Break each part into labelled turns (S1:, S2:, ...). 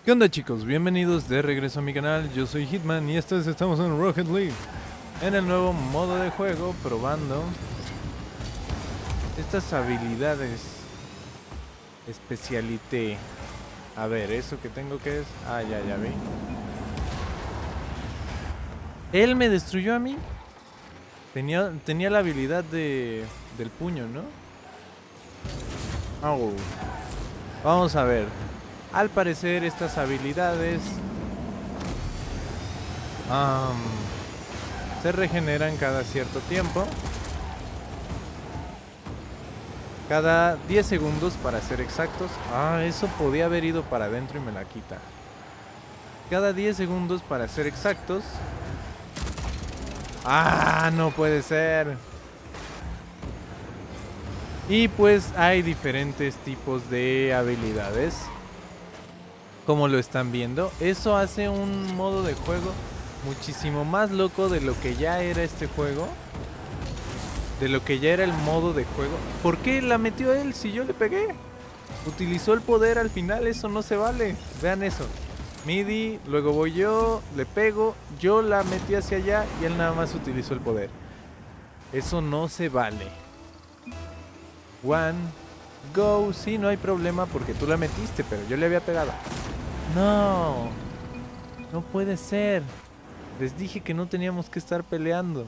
S1: ¿Qué onda, chicos? Bienvenidos de regreso a mi canal. Yo soy Hitman y estamos en Rocket League, en el nuevo modo de juego, probando estas habilidades especialité. A ver, ¿eso que tengo que es? Ah, ya vi. Él me destruyó a mí. Tenía la habilidad del puño, ¿no? Oh. Vamos a ver. Al parecer estas habilidades se regeneran cada cierto tiempo. Cada 10 segundos para ser exactos. Ah, eso podía haber ido para adentro y me la quita. Cada 10 segundos para ser exactos. Ah, no puede ser. Y pues hay diferentes tipos de habilidades, como lo están viendo. Eso hace un modo de juego muchísimo más loco de lo que ya era este juego. De lo que ya era el modo de juego. ¿Por qué la metió él si yo le pegué? Utilizó el poder al final, eso no se vale. Vean eso. MIDI, luego voy yo, le pego, yo la metí hacia allá y él nada más utilizó el poder. Eso no se vale. One, go. Sí, no hay problema porque tú la metiste, pero yo le había pegado. No, no puede ser. Les dije que no teníamos que estar peleando.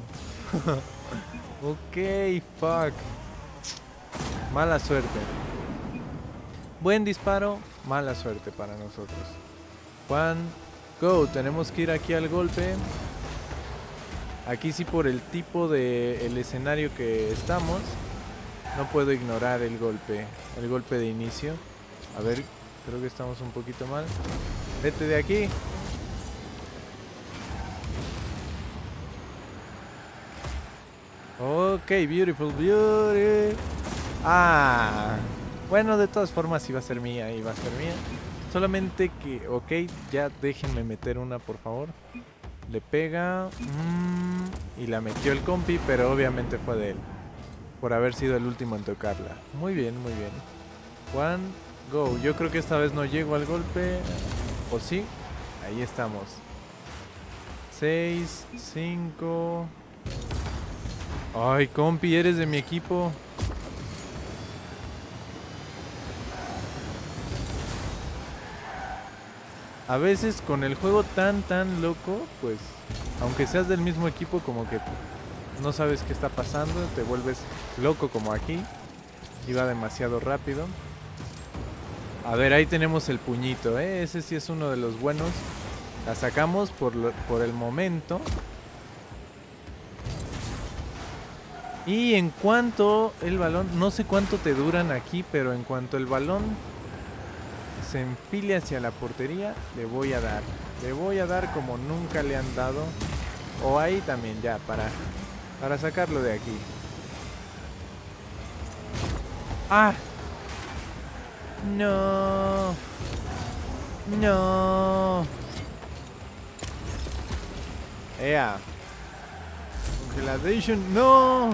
S1: Ok, fuck. Mala suerte. Buen disparo, mala suerte para nosotros. One, go. Tenemos que ir aquí al golpe. Aquí sí, por el tipo de el escenario que estamos, no puedo ignorar el golpe de inicio. A ver, creo que estamos un poquito mal. Vete de aquí. Ok, beautiful beauty. Ah, bueno, de todas formas iba a ser mía, Solamente que, ok, ya déjenme meter una, por favor. Le pega. Y la metió el compi, pero obviamente fue de él, por haber sido el último en tocarla. Muy bien, muy bien. One, go. Yo creo que esta vez no llego al golpe. ¿O sí? Ahí estamos. 6, 5. Ay, compi, eres de mi equipo. A veces con el juego tan loco, pues, aunque seas del mismo equipo, como que no sabes qué está pasando, te vuelves loco como aquí. Iba demasiado rápido. A ver, ahí tenemos el puñito, ese sí es uno de los buenos. La sacamos por el momento. Y en cuanto el balón, no sé cuánto te duran aquí, pero en cuanto el balón se enfile hacia la portería, le voy a dar. Le voy a dar como nunca le han dado. O ahí también ya, para sacarlo de aquí. ¡Ah! No. No. ¡Ea! Congelation. ¡No!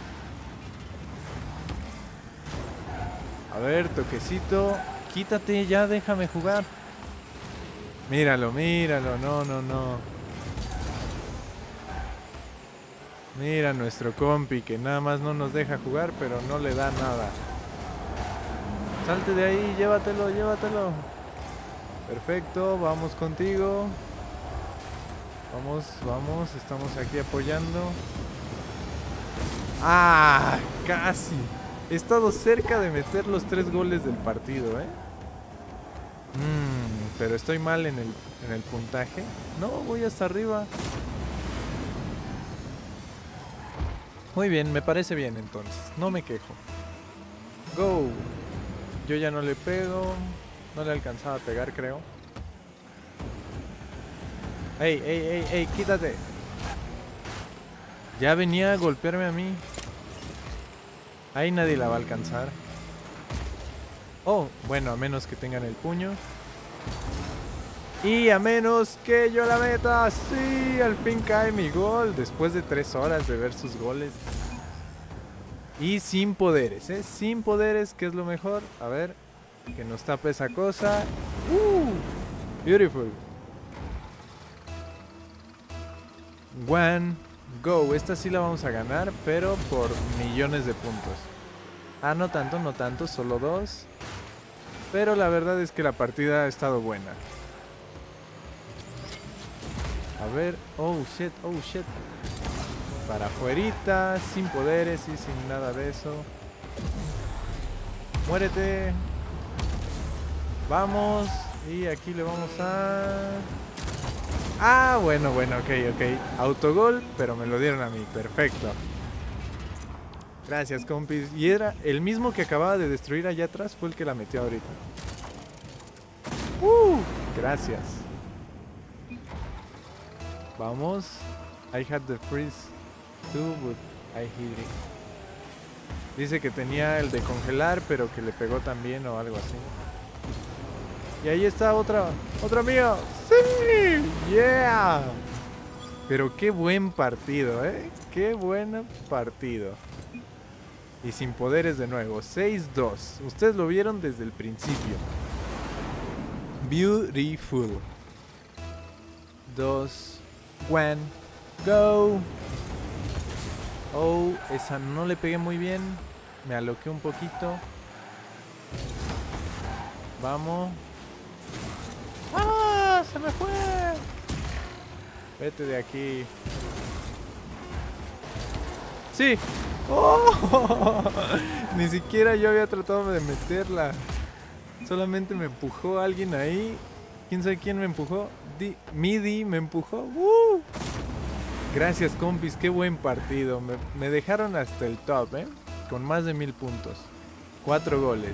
S1: A ver, toquecito. Quítate, ya déjame jugar. Míralo, míralo. No. Mira nuestro compi que nada más no nos deja jugar, pero no le da nada. Salte de ahí, llévatelo. Perfecto, vamos contigo. Vamos, estamos aquí apoyando. ¡Ah! Casi. He estado cerca de meter los 3 goles del partido, pero estoy mal en el puntaje. No, voy hasta arriba. Muy bien, me parece bien entonces. No me quejo. Go. Yo ya no le pego. No le alcanzaba a pegar, creo. ¡Ey! ¡Quítate! Ya venía a golpearme a mí. Ahí nadie la va a alcanzar. Oh, bueno, a menos que tengan el puño. Y a menos que yo la meta. Sí, al fin cae mi gol. Después de 3 horas de ver sus goles. Y sin poderes, sin poderes, que es lo mejor. A ver, que nos tape esa cosa. Beautiful. One, go. Esta sí la vamos a ganar, pero por millones de puntos. Ah, no tanto, solo 2. Pero la verdad es que la partida ha estado buena. A ver, oh shit. Para afuerita, sin poderes y sin nada de eso. Muérete. Vamos. Y aquí le vamos a... Ah, bueno, ok. Autogol, pero me lo dieron a mí. Perfecto. Gracias, compis. Y era el mismo que acababa de destruir allá atrás, fue el que la metió ahorita. Gracias. Vamos. I had the freeze too, but I hit it. Dice que tenía el de congelar, pero que le pegó también o algo así. Y ahí está otra mía. ¡Sí! ¡Yeah! Pero qué buen partido, ¿eh? Qué buen partido. Y sin poderes de nuevo. 6-2. Ustedes lo vieron desde el principio. Beautiful. 2, 1, go. Oh, esa no le pegué muy bien. Me aloqué un poquito. Vamos. ¡Ah! ¡Se me fue! Vete de aquí. ¡Sí! ¡Oh! Ni siquiera yo había tratado de meterla. Solamente me empujó alguien ahí. ¿Quién sabe quién me empujó? Midi me empujó. Gracias, compis. Qué buen partido. Me dejaron hasta el top, ¿eh? Con más de 1000 puntos. 4 goles.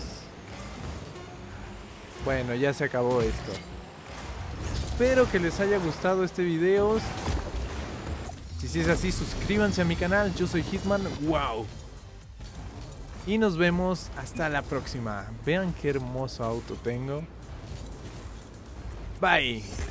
S1: Bueno, ya se acabó esto. Espero que les haya gustado este video. Si es así, suscríbanse a mi canal. Yo soy Hitman. ¡Wow! Y nos vemos hasta la próxima. Vean qué hermoso auto tengo. Bye.